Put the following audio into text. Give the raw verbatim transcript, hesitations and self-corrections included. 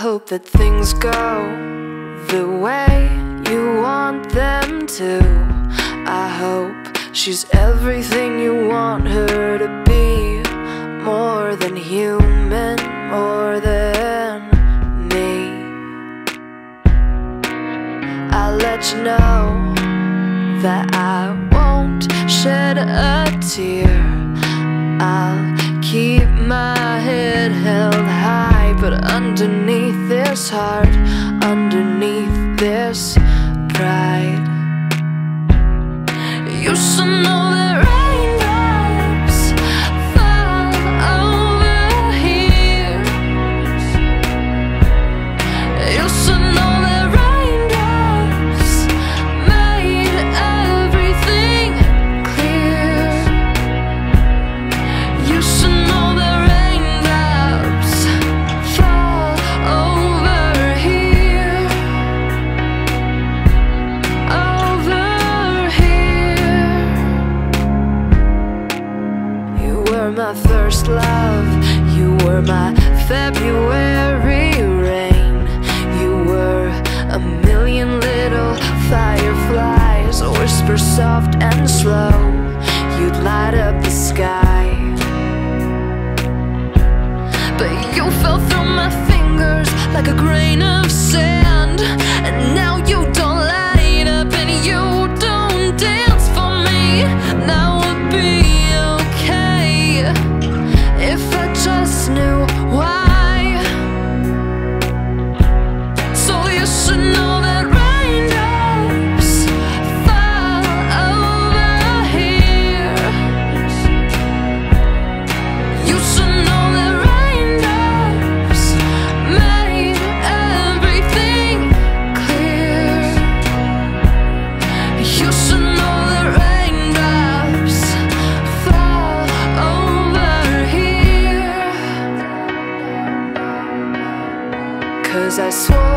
hope that things go the way you want them to. I hope she's everything you want her to be. More than human, more than me. I'll let you know that I won't shed a tear. I'll keep my head held high, but underneath this heart, underneath this pride, you should know that raindrops fall over here. You should know that raindrops made everything clear. You should know that raindrops fall over here, over here. You were my first love, you were my February rain. You were a million little fireflies, a whisper soft and slow. You'd light up the sky, but you fell through my fingers like a grain of sand. And now you don't light up and you don't dance for me. Now it'd be okay if I just knew why. So you should know that raindrops fall over here. You should know that raindrops made everything clear. You should know that raindrops fall over here. 'Cause I swore